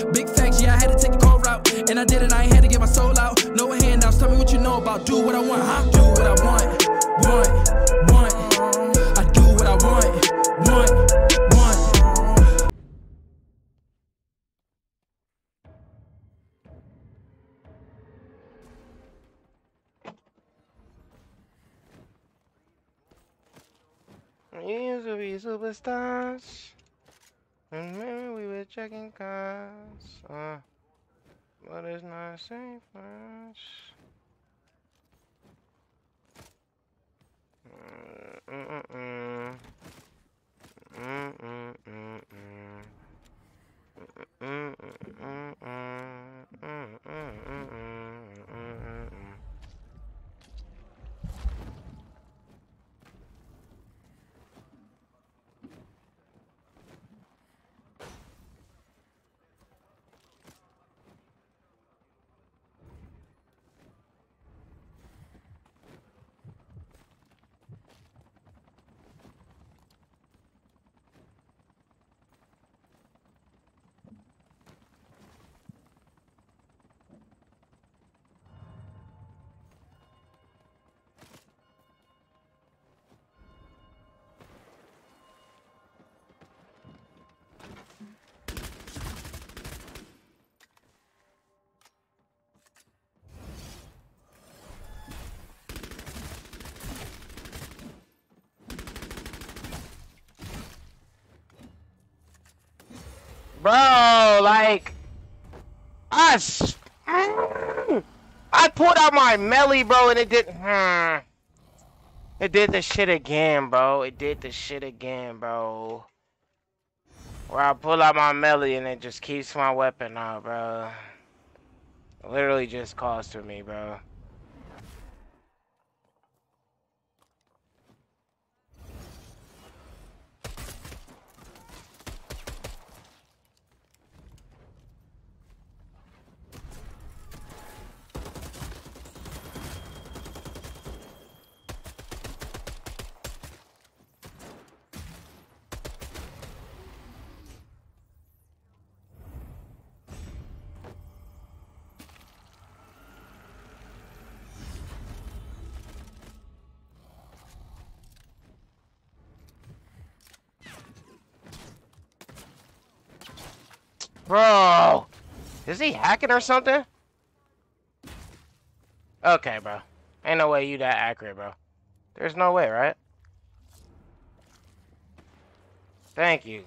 Big facts, yeah, I had to take the cold route. And I did it, I ain't had to get my soul out. No handouts, tell me what you know about. Do what I want, huh? Do what I want. I do what I want. We used to be superstars, and maybe we were checking cars, but it's not safe for us. Bro, like, I pulled out my melee, bro, and it did. It did the shit again, bro. It did the shit again, bro. Where I pull out my melee and it just keeps my weapon out, bro. It literally just cost me, bro. Bro, is he hacking or something? Okay, bro. Ain't no way you that accurate, bro. There's no way, right? Thank you.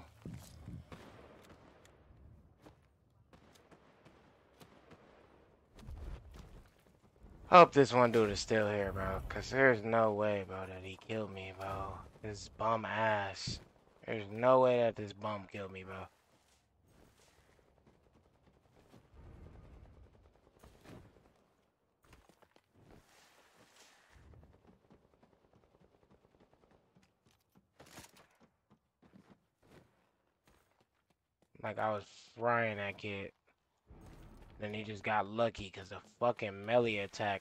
Hope this one dude is still here, bro. Cause there's no way, bro, that he killed me, bro. This bum ass. There's no way that this bum killed me, bro. Like I was frying that kid. Then he just got lucky because the fucking melee attack.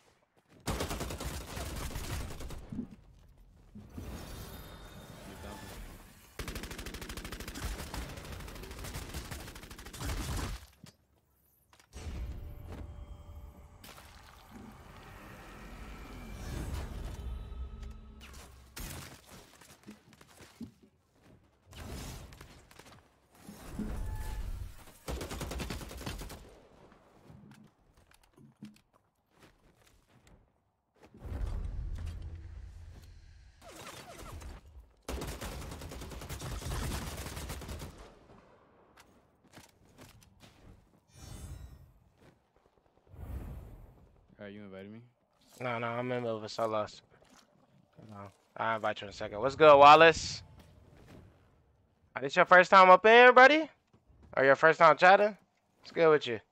You invited me? No, I'm in the I lost. No, I'll invite you in a second. What's good, Wallace? This your first time up in, buddy? Or your first time chatting? What's good with you?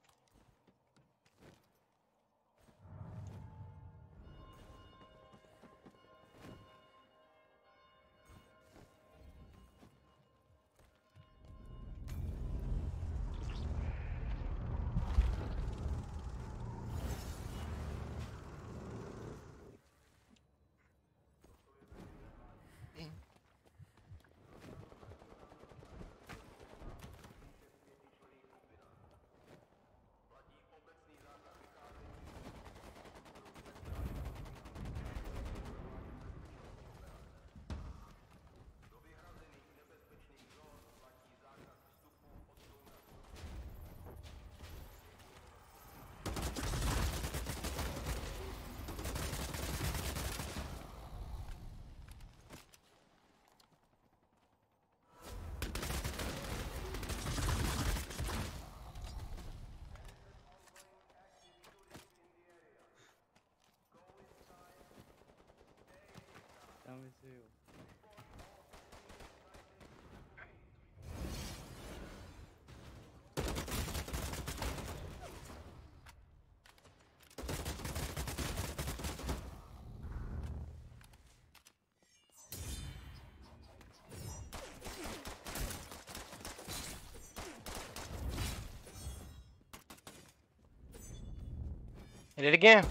Hit it again.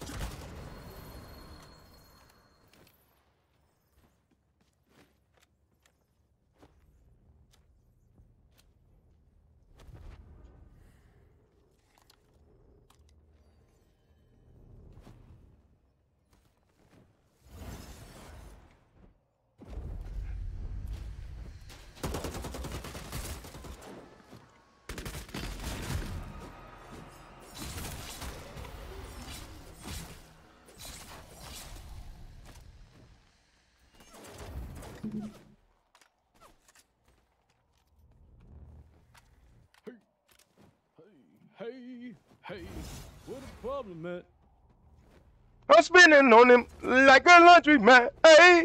Hey, what the problem, man? I'm spinning on him like a laundry man. Hey.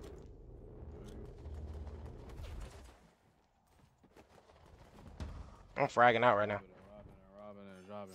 I'm fragging out right now. Robbing.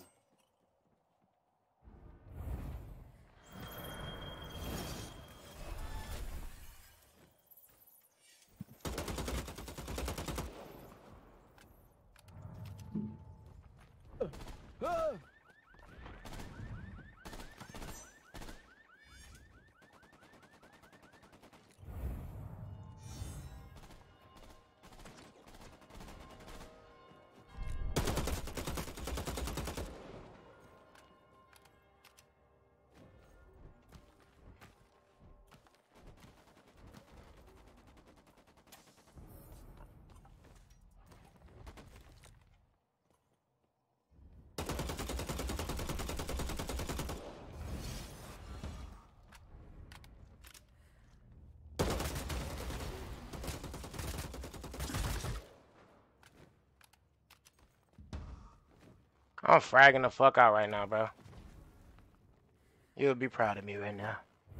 I'm fragging the fuck out right now, bro. You'll be proud of me right now.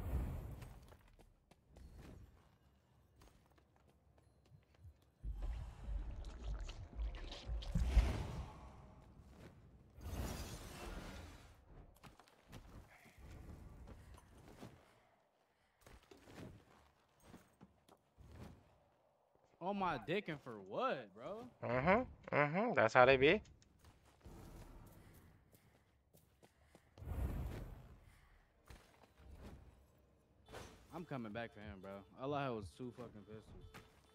On my dick and for what, bro? That's how they be. I'm coming back for him, bro. All I had was 2 fucking pistols.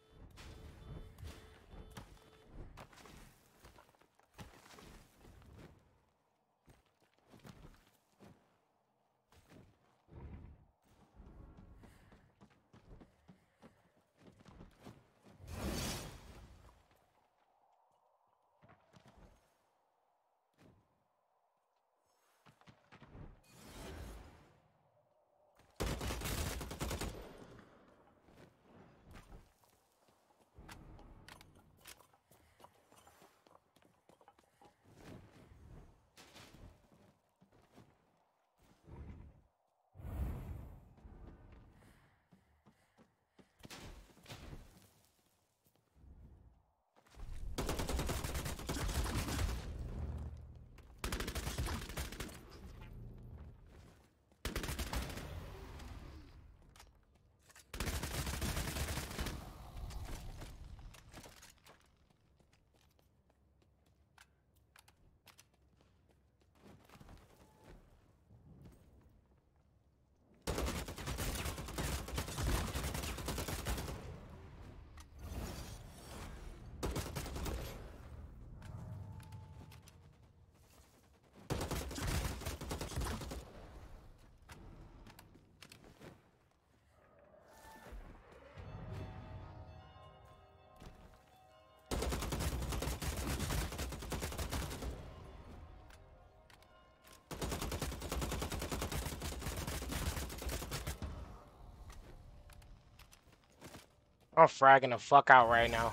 I'm fragging the fuck out right now.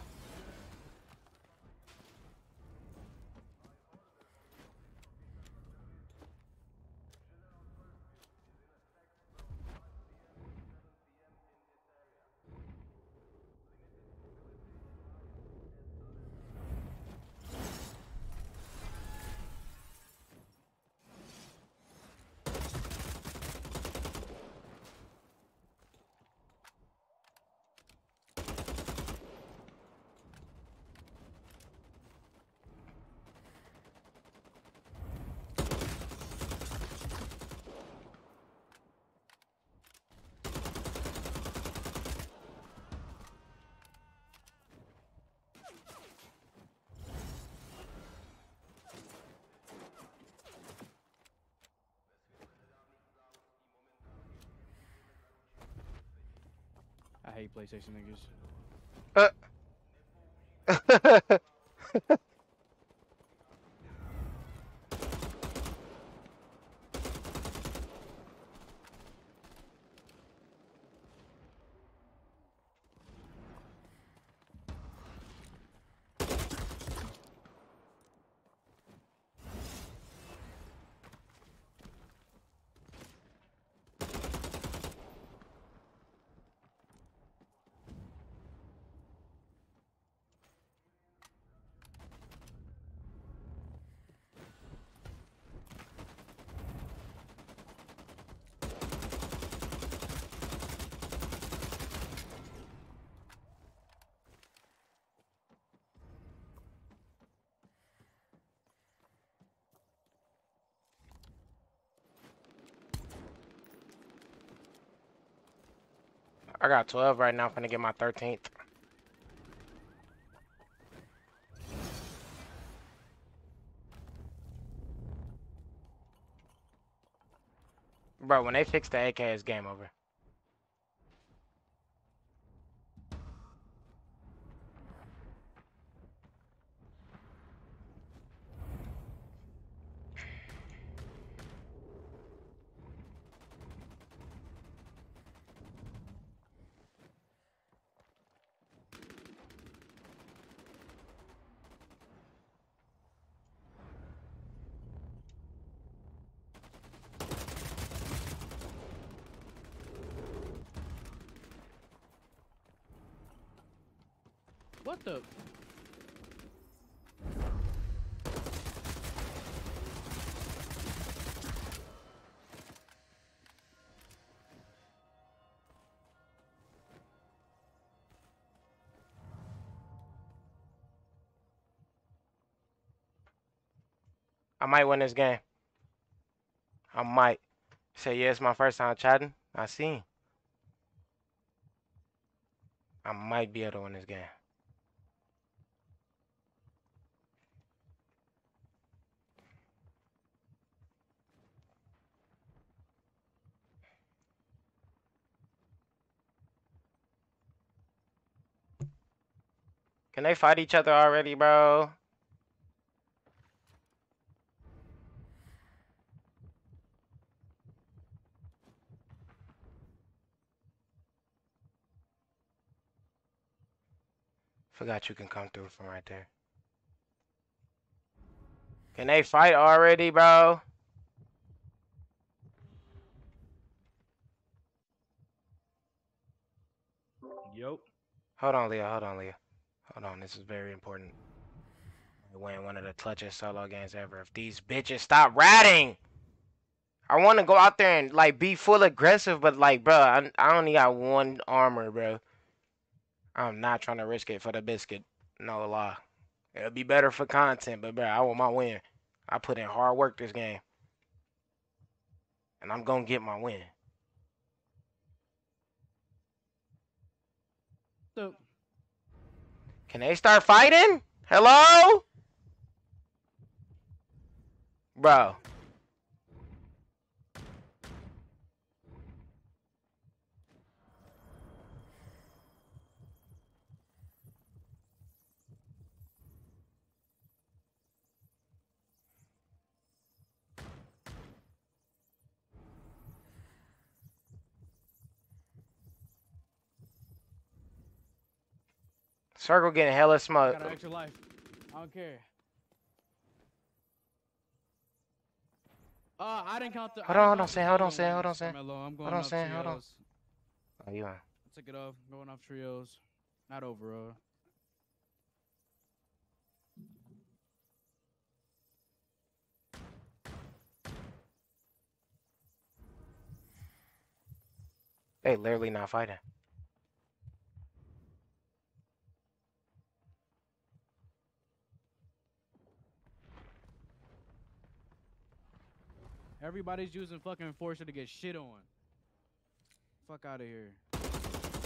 fake PlayStation niggas. I got 12 right now. I'm finna get my 13th. Bro, when they fix the AK, it's game over. What the? I might win this game. I might. Say, yeah, it's my first time chatting. I see. I might be able to win this game. Can they fight each other already, bro? Forgot you can come through from right there. Can they fight already, bro? Yup. Hold on, Leah. Hold on, Leah. Hold on. This is very important. I win one of the clutchest solo games ever. If these bitches stop ratting, I want to go out there and like be full aggressive, but like, bro, I only got one armor, bro. I'm not trying to risk it for the biscuit. No lie. It'll be better for content, but bro, I want my win. I put in hard work this game. And I'm gonna get my win. So, Can they start fighting? Hello? Bro. Circle getting hella I smoke. got an extra life. I don't care. I didn't count the. Hold on, Sam. I'm going off Sam. Hold on. trios. Oh, you on? I took it off. Going off trios. Not overall. They literally not fighting. Everybody's using fucking Enforcer to get shit on. Fuck out of here. Out of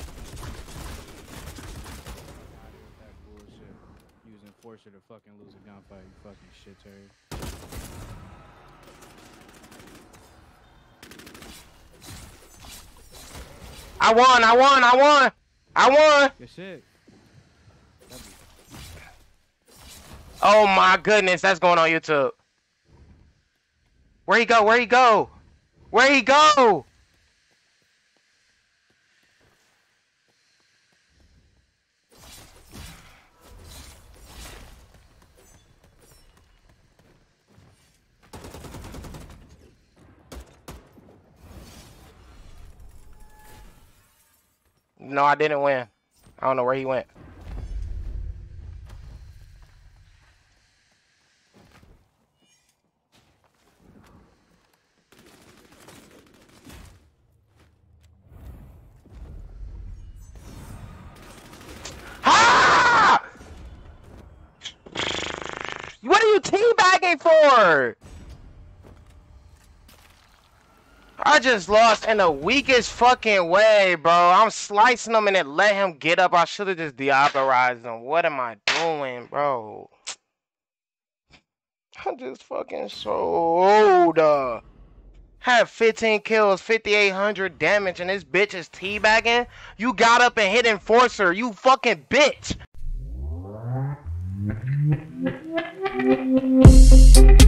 here with that bullshit. Using Enforcer to fucking lose a gunfight, you fucking shit turd. I won! I won. Good shit. Oh my goodness, that's going on YouTube. Where he go? Where he go? Where he go? No, I didn't win. I don't know where he went. Ah! What are you teabagging for? I just lost in the weakest fucking way, bro. I'm slicing him and then let him get up. I should have just Diablerized him. What am I doing, bro? I'm just fucking so old. Had 15 kills, 5,800 damage, and this bitch is teabagging? You got up and hit Enforcer, you fucking bitch!